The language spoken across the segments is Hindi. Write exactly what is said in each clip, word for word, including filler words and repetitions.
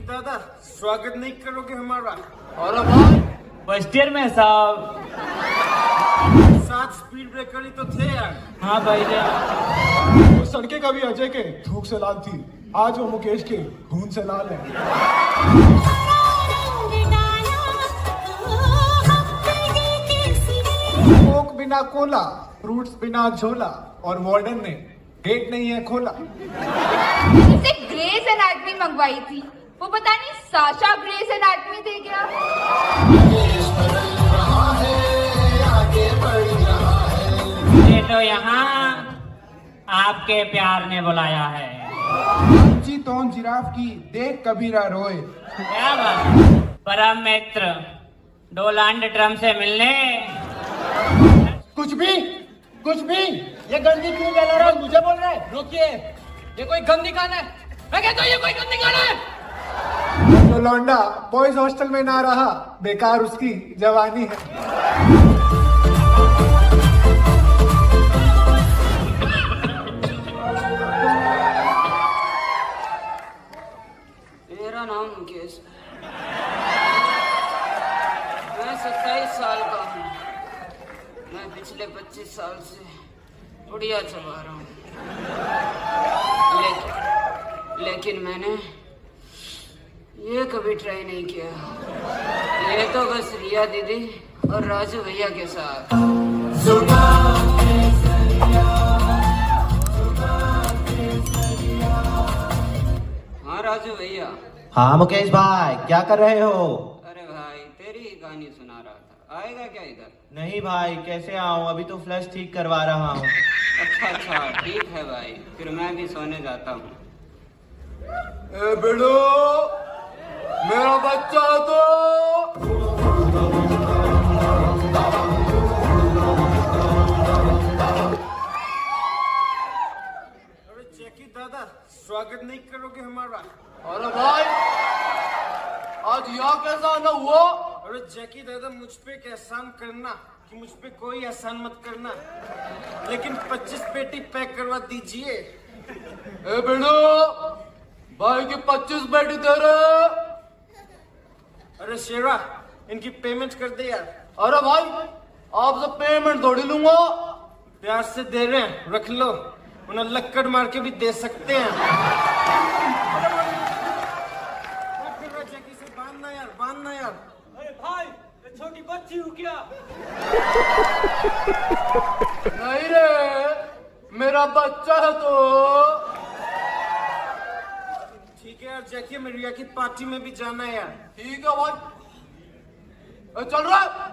दादा स्वागत नहीं करोगे हमारा? और भाई फर्स्ट ईयर में साहब सात स्पीड ब्रेकर ही तो थे यार। हाँ भाई वो सड़कें कभी अजय के थूक से लाल थी, आज वो मुकेश के खून से लाल है। कोक बिना कोला, फ्रूट्स बिना झोला, और वार्डन ने गेट नहीं है खोला। इसे ग्रेस एनाटमी मंगवाई थी, वो पता नहीं साशा ग्रेस एनाटमी थे क्या? ये तो यहाँ आपके प्यार ने बुलाया है। जी तो जिराफ की देख कबीरा रोए। क्या बात, परम मित्र डोनाल्ड ट्रम्प से मिलने। कुछ भी कुछ भी ये गंदी क्यों फैला रहा है? मुझे बोल रहा है रुकिए, ये कोई गंदी खाना है। मैं कहता हूँ ये कोई गंदी खाना है। तो लौंडा बॉयज हॉस्टल में ना रहा, बेकार उसकी जवानी है। मेरा नाम मुकेश, मैं सत्ताईस साल का हूँ। मैं पिछले पच्चीस साल से उड़िया चबा रहा हूँ, लेकिन लेकिन मैंने ये कभी ट्राई नहीं किया। ये तो बस रिया दीदी और राजू भैया के साथ। हाँ राजू भैया। हाँ मुकेश भाई, क्या कर रहे हो? अरे भाई तेरी ही कहानी सुना रहा था, आएगा क्या इधर? नहीं भाई, कैसे आऊँ, अभी तो फ्लश ठीक करवा रहा हूँ। अच्छा अच्छा ठीक है भाई, फिर मैं भी सोने जाता हूँ। ए बेड़ो, मेरा बच्चा तो अरे जैकी दादा स्वागत नहीं करोगे हमारा? अरे भाई आज यहाँ कैसा आना हुआ? अरे जैकी दादा मुझ पे एक एहसान करना कि मुझ पे कोई एहसान मत करना, लेकिन पच्चीस पेटी पैक करवा दीजिए। ए बेड़ो, भाई की पच्चीस पेटी दे रहे। अरे शेरा इनकी पेमेंट कर दे यार। अरे भाई आपसे पेमेंट थोड़ी लूंगा। प्यार से दे रहे हैं, रख लो, उन्हें लक्कड़ मार के भी दे सकते हैं। जैकी से बांधना यार, बांधना यार। अरे भाई छोटी बच्ची हूँ क्या? नहीं रे, मेरा बच्चा है तो। ठीक है यार जैकी, मैं रिया की पार्टी में भी जाना है यार। ठीक है भाई, ए, चल रहा है।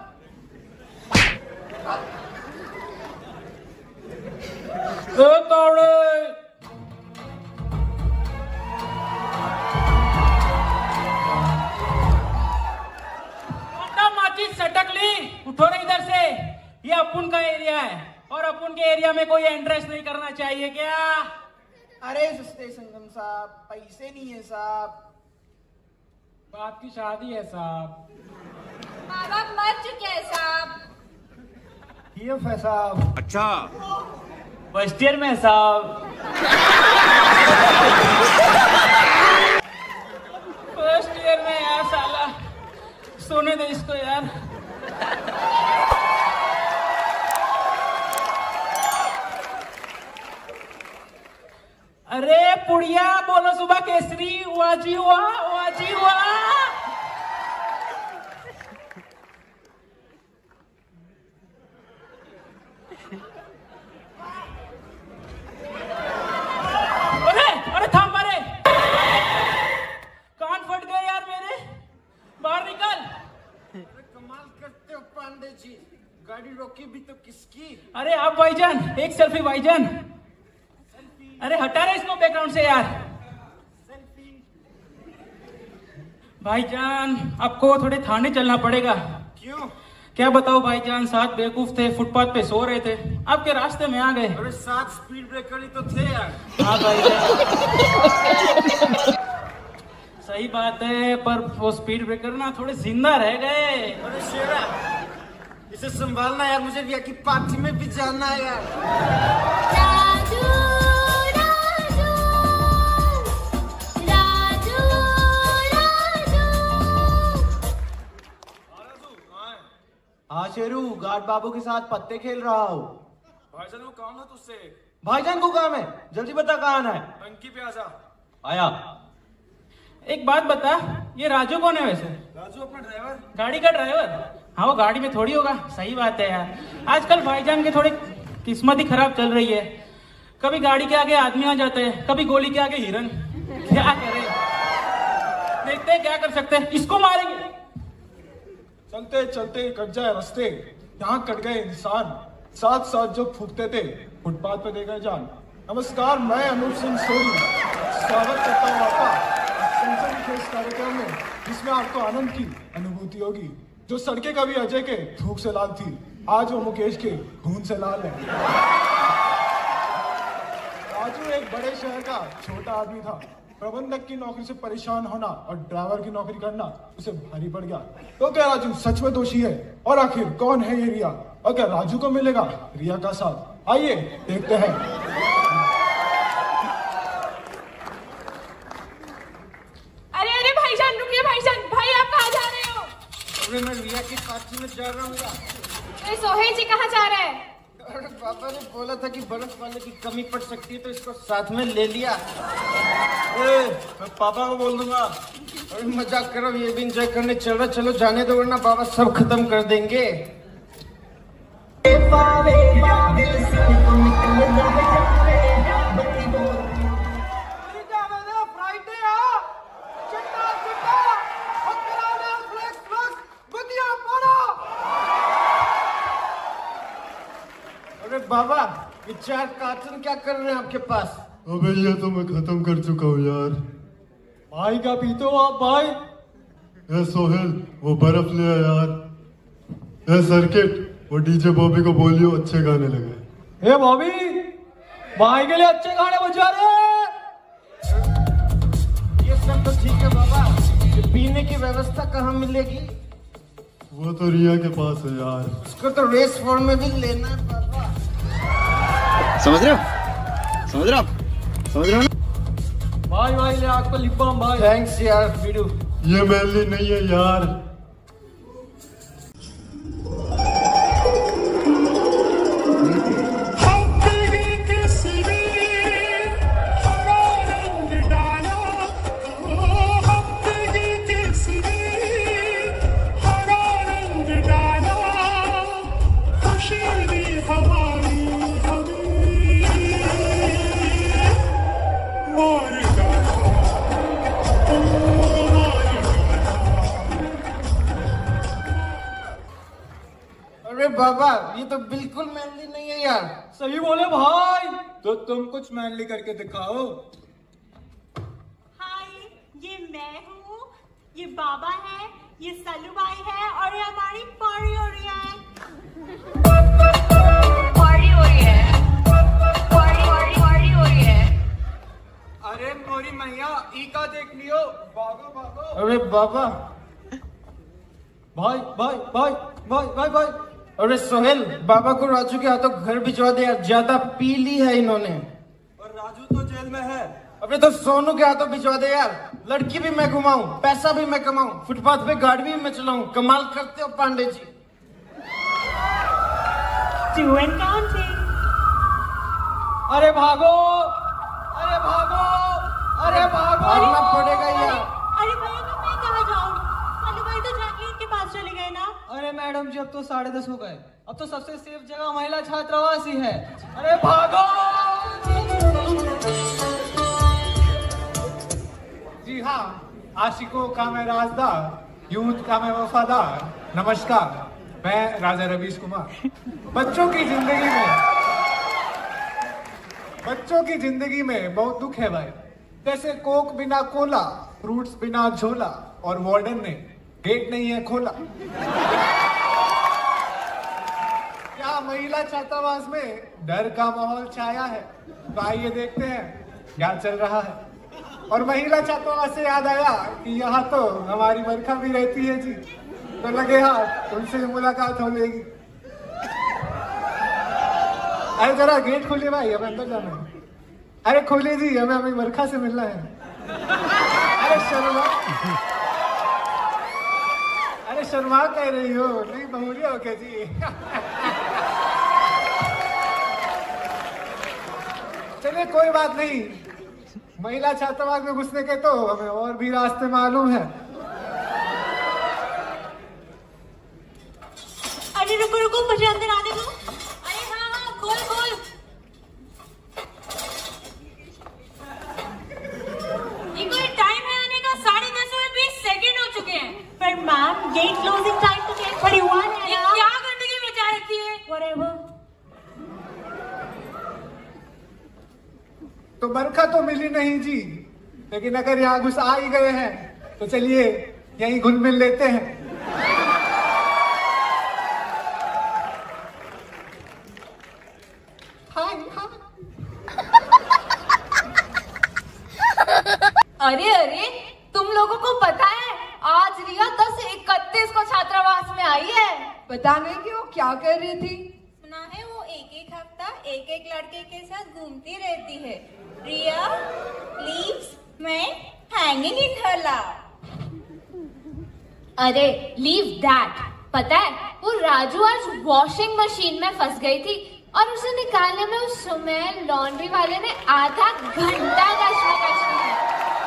माचिस सटक ली, उठो ना इधर से। ये अपुन का एरिया है और अपुन के एरिया में कोई एंट्रेंस नहीं करना चाहिए क्या? अरे सस्ते संगम साहब, पैसे नहीं है साहब। बाप की शादी है साहब। माँ बाप मर चुके हैं साहब। ये साहब। अच्छा फर्स्ट ईयर में साहब। फर्स्ट ईयर में यार, साला सोने दे इसको यार। अरे पुड़िया बोलो सुबह केसरी, वाह जी वाह, वाह जी वाह। अरे अरे थाम, अरे कान फट गए यार मेरे, बाहर निकल। अरे कमाल करते हो पांडे जी, गाड़ी रोकी भी तो किसकी? अरे आप भाईजान, एक सेल्फी भाईजान। अरे हटा रहे इसको बैकग्राउंड से यार। भाईजान आपको थोड़े थाने चलना पड़ेगा। क्यों? क्या बताओ भाईजान, सात बेवकूफ थे, फुटपाथ पे सो रहे थे, आपके रास्ते में आ गए। अरे सात स्पीड ब्रेकर ही तो थे यार। हाँ भाईजान सही बात है, पर वो स्पीड ब्रेकर ना थोड़े जिंदा रह गए। अरे शेरा इसे संभालना यार, मुझे रिया की पार्टी में भी जाना है यार। राजू, राजू, राजू, शेरू, गार्ड बाबू के साथ पत्ते खेल रहा हूँ। भाईजान वो काम है तुझसे। भाईजान को काम है, जल्दी बता कहाँ आना है। टंकी पे आजा। आया। एक बात बता, ये राजू कौन है वैसे? राजू अपना ड्राइवर। गाड़ी का ड्राइवर? हाँ वो गाड़ी में थोड़ी होगा। सही बात है यार, आजकल भाईजान के थोड़ी किस्मत ही खराब चल रही है। कभी गाड़ी के आगे आदमी आ जाते हैं, कभी गोली के आगे हिरन। क्या करे, देखते हैं क्या कर सकते हैं, इसको मारेंगे। चलते चलते कट जाए रास्ते, यहाँ कट गए इंसान, साथ साथ जो फूकते थे फुटपाथ पे दे गए जान। नमस्कार, मैं अनूप सिंह सोरी स्वागत करता हूँ आपका संसद के इस कार्यक्रम में, जिसमें आपको आनंद की अनुभूति होगी। जो सड़कें कभी अजय के थूक से लाल थी, आज वो मुकेश के खून से लाल है। राजू एक बड़े शहर का छोटा आदमी था। प्रबंधक की नौकरी से परेशान होना और ड्राइवर की नौकरी करना उसे भारी पड़ गया। तो क्या राजू सच में दोषी है? और आखिर कौन है ये रिया? और क्या राजू को मिलेगा रिया का साथ? आइए देखते हैं। अरे अरे भाईजान रुकिए, भाईजान भाई आप कहाँ जा रहे हो? अरे मैं रिया की पार्टी में जा रहा हूँ। अरे सोहेल जी कहाँ जा रहे हैं? अरे पापा ने बोला था कि बर्फ वाले की कमी पड़ सकती है, तो इसको साथ में ले लिया। ए, मैं पापा को बोल दूंगा। अरे मजाक करो, ये भी इंजॉय करने चल रहा। चलो जाने दो वरना बाबा सब खत्म कर देंगे। अरे बाबा, ये चार कार्टून क्या कर रहे हैं आपके पास? अबे ये तो मैं खत्म कर चुका हूँ यार। भाई का पीते हो आप भाई? ए सोहेल, वो बर्फ ले आ यार। ए सर्किट, वो डीजे बॉबी को बोलियो अच्छे गाने लगे। ए बॉबी, भाई के लिए अच्छे गाने बजा रहे। ये सब तो ठीक है बाबा, ये पीने की व्यवस्था कहाँ मिलेगी? वो तो रिया के पास है यार। उसको तो रेस फॉर्म में भी लेना है बाबा। समझ रहे हो? समझ रहे हो? समझ रहे हो ना? भाई भाई ले आग पे लिप बाम भाई। थैंक्स यार बीडू। ये मैनली नहीं है यार। अरे बाबा, ये तो बिल्कुल मैनली नहीं है यार। सही बोले भाई, तो तुम कुछ मैनली करके दिखाओ। हाय, ये मैं हूँ, ये बाबा है, ये सल्लू भाई है और ये हमारी पार्टी हो रही है। पार्टी हो रही है, पार्टी पार्टी पार्टी हो रही है। अरे मोरी मैया, ई का देख लियो। भागो भागो। अरे बाबा, भाई भाई भाई भाई भाई भाई। अरे सोहेल, बाबा को राजू के हाथों घर भिजवा दे यार, ज्यादा पी ली है इन्होंने। और राजू तो जेल में है। अबे तो सोनू के हाथों भिजवा दे यार। लड़की भी मैं घुमाऊं, पैसा भी मैं कमाऊं, फुटपाथ पे गाड़ी भी मैं चलाऊं। कमाल करते हो Pandey ji. Two and counting. अरे भागो, अरे भागो, अरे भागो। भागना पड़ेगा यार। अरे भैया तो मैं कहाँ जाऊँ? सल्लू भाई तो जैकलीन के पास चले गए ना। अरे मैडम जी, अब तो साढ़े दस हो गए। अब तो सबसे सेफ जगह महिला छात्रावास ही है। अरे भागो। जी हाँ, आशिकों का मैं राजदार, यूथ का मैं वफादार। नमस्कार, मैं राजा रवीश कुमार। बच्चों की जिंदगी में बच्चों की जिंदगी में बहुत दुख है भाई। जैसे कोक बिना कोला, फ्रूट्स बिना झोला, और वार्डन ने गेट नहीं है खोला। क्या महिला छात्रावास में डर का माहौल छाया है? तो आइए देखते हैं क्या चल रहा है। और महिला छात्रावास से याद आया कि यहाँ तो हमारी बरखा भी रहती है जी। तो लगे हाथ, उनसे मुलाकात हो लेगी। अरे जरा गेट खोलिए भाई, हमें अंदर जाना है। अरे खोलिए जी, हमें हमें बरखा से मिलना है। अरे चलो भाई। अरे शर्मा कह रही हो, नहीं बहुरिया हो क्या जी? चलिए कोई बात नहीं, महिला छात्रावास में घुसने के तो हमें और भी रास्ते मालूम है। अरे रुको रुको, मुझे अंदर आने दो। अरे हाँ हाँ, खोल खोल। ये कोई टाइम है आने का? साढ़े दस और बीस सेकंड हो चुके हैं। पर मैम, गेट क्लोजिंग टाइम तो गेट थर्टी वन है। ये क्या गंदगी मचा रखी है? व्हाटएवर। तो बरखा तो मिली नहीं जी, लेकिन अगर यहाँ घुस आ ही गए हैं तो चलिए यहीं घुल मिल लेते हैं। अरे अरे, तुम लोगों को पता है आज रिया दस इकतीस को छात्रावास में आई है। पता नहीं कि वो क्या कर रही थी। सुना है वो एक एक हफ्ता एक एक लड़के के साथ घूमती रहती है। Riya leaves me hanging in her love. अरे लीव दैट, पता है वो राजू आज वॉशिंग मशीन में फंस गई थी और उसे निकालने में उस सुमेल लॉन्ड्री वाले ने आधा घंटा कश्मकश की।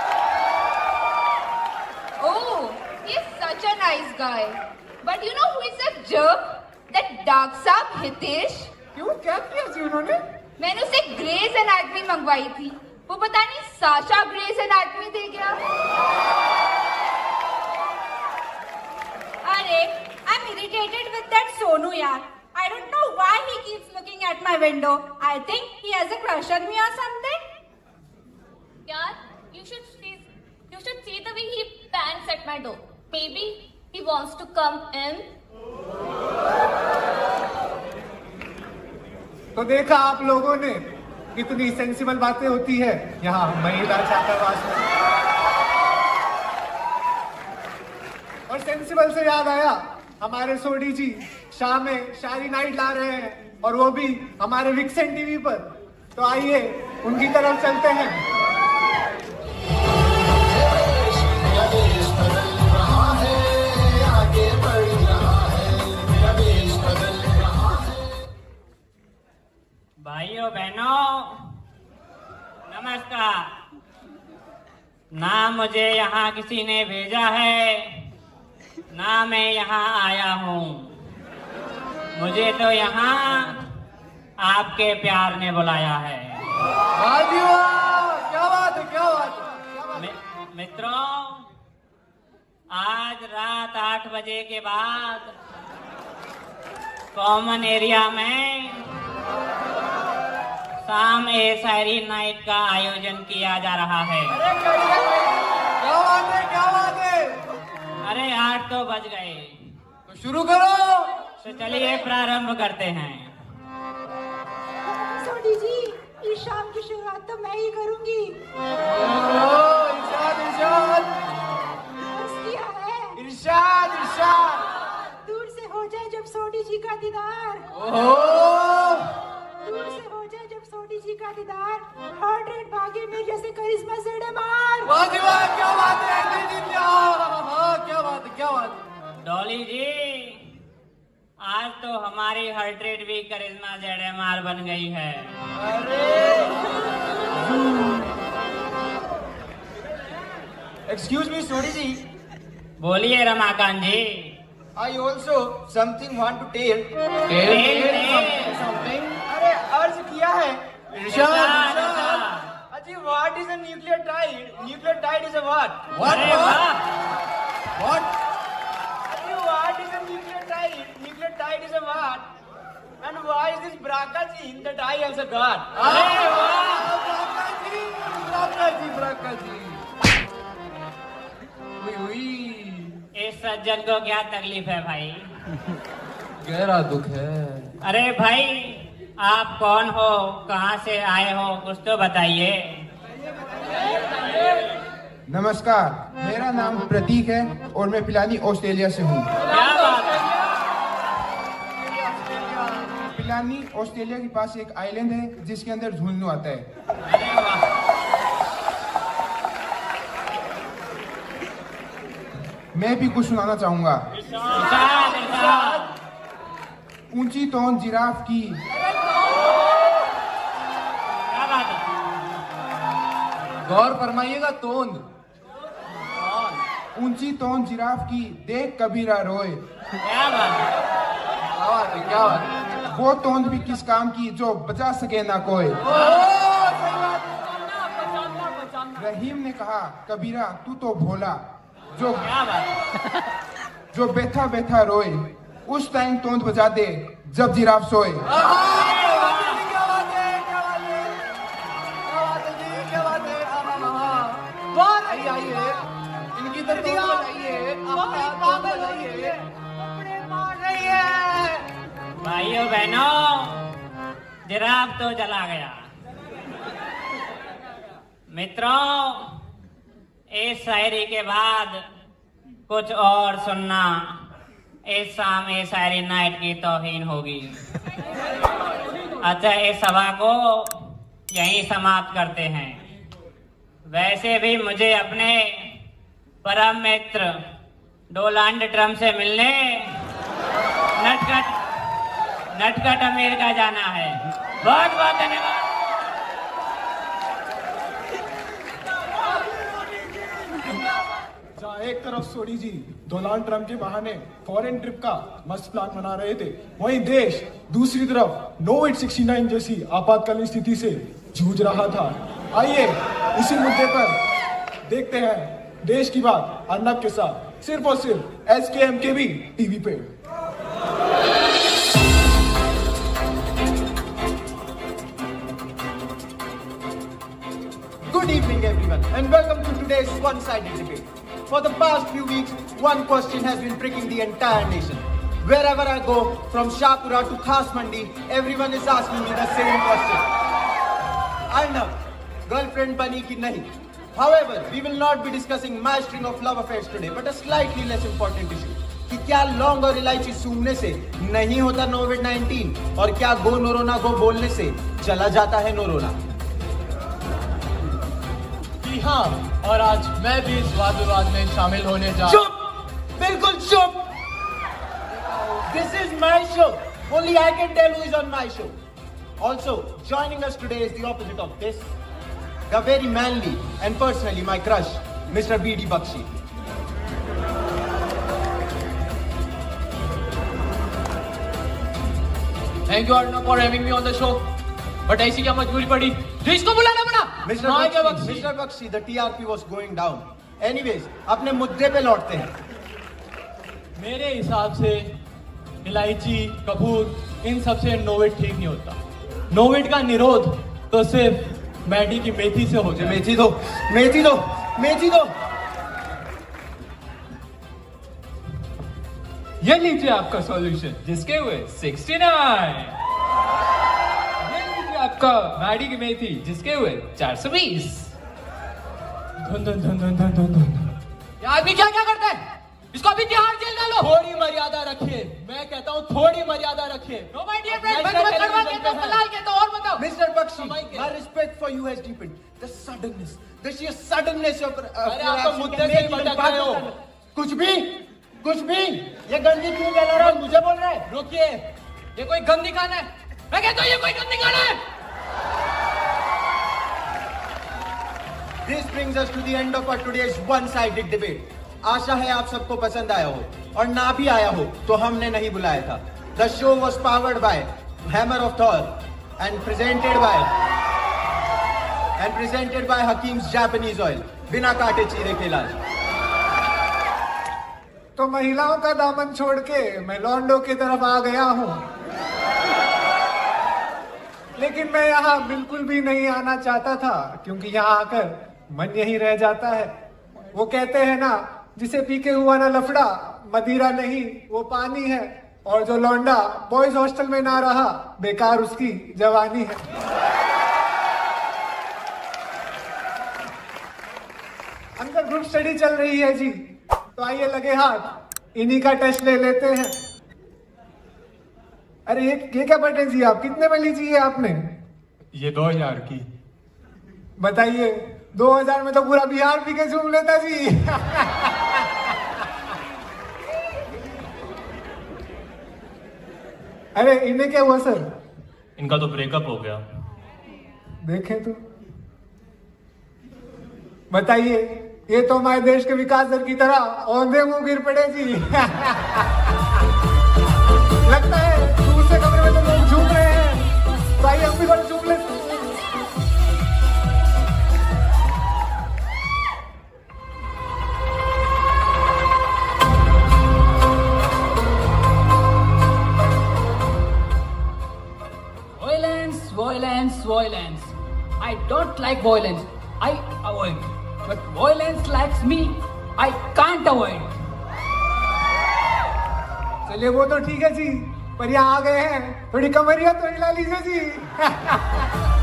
Oh, he's such a nice guy. But you know who is a jerk? That dark साहब हितेश। क्यों, क्या किया जी उन्होंने? मैंने उसे ग्रेस एनाटॉमी मंगवाई थी, वो पता नहीं साशा ग्रेस एनाटॉमी दे गया। अरे, I'm irritated with that Sonu यार। I don't know why he keeps looking at my window. I think he has a crush on me or something. यार, you should see, you should see the way he bangs at my door. Maybe he wants to come in. तो देखा आप लोगों ने, कितनी सेंसिबल बातें होती है यहाँ महिला छात्रावास में। और सेंसिबल से याद आया, हमारे सोडी जी शाम में शायरी नाइट ला रहे हैं, और वो भी हमारे विक्सन टीवी पर। तो आइए उनकी तरफ चलते हैं। भाइयों बहनों नमस्कार। ना मुझे यहाँ किसी ने भेजा है, ना मैं यहाँ आया हूँ। मुझे तो यहाँ आपके प्यार ने बुलाया है। क्या बात है, क्या बात है। मि, मित्रों, आज रात आठ बजे के बाद कॉमन एरिया में शाम ए शायरी नाइट का आयोजन किया जा रहा है। क्या बात है, क्या बात है। अरे आठ तो बज गए, तो शुरू करो। तो चलिए प्रारंभ करते हैं। सोडी जी, इस शाम की शुरुआत तो मैं ही करूंगी। इरशाद, इरशाद। बस किया है। इरशाद, इरशाद। दूर से हो जाए जब सोडी जी का दीदार। दूर से हो जाए जब सोडी जी का दीदार, हार्ट रेट भागे में जैसे करिश्मा से मार। वाह जी वाह, क्या बात है, हाँ, क्या बात है, क्या बात है। डॉली जी, आज तो हमारी हार्ट रेट भी करिश्मा जेडे मार बन गई है। Excuse me Sodhi ji. बोलिए Ramakant ji. I also something want to tell. Something. अरे अर्ज किया है। इरशाद। अजी what is a nucleotide? Nucleotide is a what? What? What? अजी what is a nucleotide? Nucleotide is a what? And why is this Braka gene that I also got? अरे वाह, ब्राका जी, ब्राका जी, ब्राका जी। हुई हुई। इस सज्जन को क्या तकलीफ है भाई? गहरा दुख है। अरे भाई, आप कौन हो, कहाँ से आए हो, कुछ तो बताइए। नमस्कार, मेरा नाम प्रतीक है और मैं पिलानी ऑस्ट्रेलिया से हूँ। क्या बात है? पिलानी ऑस्ट्रेलिया के पास एक आइलैंड है जिसके अंदर झुंझुनू आता है। अरे वाह। मैं भी कुछ सुनाना चाहूंगा। इरशाद, इरशाद। ऊंची तोंद जिराफ की। क्या बात है? गौर फरमाइएगा, तोंद। ऊंची तोंद जिराफ की, देख कबीरा रोए। क्या बात है? क्या बात है, क्या बात है? वो तोंद भी किस काम की जो बचा सके ना कोई। रहीम ने कहा, कबीरा तू तो भोला, जो क्या बात है? जो बैठा बैठा रोए, उस टाइम तोंद बजा दे जब जिराफ सोए। आइए आइए, इनकी तो तोंद बजाइए, अपना तोंद बजाइए। भाइयों बहनों, जिराफ तो चला गया। मित्रों, इस शायरी के बाद कुछ और सुनना इस शाम इस शायरी नाइट की तौहीन होगी। अच्छा, इस सभा को यहीं समाप्त करते हैं। वैसे भी मुझे अपने परम मित्र डोनाल्ड ट्रम्प से मिलने नटखट नटखट अमेरिका जाना है। बहुत बहुत धन्यवाद। जहाँ एक तरफ सोडी जी डोनाल्ड ट्रम्प के बहाने फॉरेन ट्रिप का मस्त प्लान बना रहे थे, वहीं देश दूसरी तरफ नोविड सिक्सटी नाइन जैसी आपातकालीन स्थिति से जूझ रहा था। आइए इसी मुद्दे पर देखते हैं देश की बात अर्नब के साथ, सिर्फ और सिर्फ एस के एम के भी टीवी पे। Good evening everyone and welcome to today's one-sided debate. For the past few weeks, one question has been pricking the entire nation. Wherever I go, from Shahpura to Khas Mandi, everyone is asking me the same question. Arnab, girlfriend bani ki nahi? However, we will not be discussing my string of love affairs today, but a slightly less important issue. कि क्या लौंग और इलायची सूंघने से नहीं होता नोविड नाइनटीन और क्या गो नोरोना गो बोलने से चला जाता है नोरोना। हाँ, और आज मैं भी इस वाद विवाद में शामिल होने जा। चुप, बिल्कुल चुप। This is my show. Only I can tell who is on my show. Also, joining us today is the opposite of this, the very manly and personally my crush, Mister B D Bakshi. Thank you Arnab for having me on the show. But ऐसी क्या मजबूरी पड़ी जो इसको बुलाना पड़ा? Mister Bakshi, Mister Bakshi, the T R P was going down. Anyways, अपने मुद्दे पे लौटते हैं। मेरे हिसाब से इलायची, कपूर, इन सब से नोविड ठीक नहीं होता। नोविड का निरोध तो सिर्फ मैडी की मेथी से हो जाए। मेथी दो, मेथी दो, मेथी दो। ये लीजिए आपका सॉल्यूशन, जिसके हुए सिक्सटी नाइन। आपका मैडी की मेथी, जिसके हुए चार सौ बीस। धन धन धन धन धन धन धन। ये आदमी क्या क्या करता है? इसको अभी तिहाड़ जेल डालो। थोड़ी मर्यादा रखिए, मैं कहता हूँ थोड़ी मर्यादा रखिए। नो माय डियर फ्रेंड, मैं तुम्हें कड़वा कहता हूँ, कलाल कहता हूँ, और बताओ। Mister Bakshi, my respect for you has deepened. The suddenness, the sheer suddenness of. अरे आप तो मुद्दे से ही भटक रहे हो। कुछ भी, कुछ भी। ये गंदी क्यों फैला रहा है? मुझे बोल रहा है। रुकिए, ये कोई गंदी खाना है? मैं कहता हूँ ये कोई गंदी खाना है। This brings us to the end of our today's one-sided debate. आशा है आप सबको पसंद आया हो, और ना भी आया हो तो हमने नहीं बुलाया था। The show was powered by Hammer of Thor and presented by and presented by Hakim's Japanese Oil. बिना काटे चीरे के इलाज। तो महिलाओं का दामन छोड़ के मैं लॉन्डो की तरफ आ गया हूँ, लेकिन मैं यहाँ बिल्कुल भी नहीं आना चाहता था, क्योंकि यहाँ आकर मन यही रह जाता है। वो कहते हैं ना, जिसे पी के हुआ ना लफड़ा, मदिरा नहीं वो पानी है, और जो लौंडा बॉयज हॉस्टल में ना रहा, बेकार उसकी जवानी है। अंदर ग्रुप स्टडी चल रही है जी, तो आइए लगे हाथ इन्हीं का टेस्ट ले लेते हैं। अरे ये ये क्या बटन जी, आप कितने में लीजिए आपने? ये दो हजार की। बताइए, दो हजार में तो पूरा बिहार पी के झूम लेता जी। अरे इन्हें क्या हुआ सर? इनका तो ब्रेकअप हो गया। देखें तो बताइए, ये तो हमारे देश के विकास दर की तरह औंधे मुंह गिर पड़े जी। लगता है दूसरे कमरे में तो लोग झूम रहे हैं, तो आइए हम भी थोड़ा झूम लेते हैं। Violence, violence, violence. I don't like violence. I avoid. But violence likes me. I can't avoid. चलिए वो तो ठीक है जी, पर यहाँ आ गए हैं, थोड़ी कमरिया तो हिला लीजिए जी।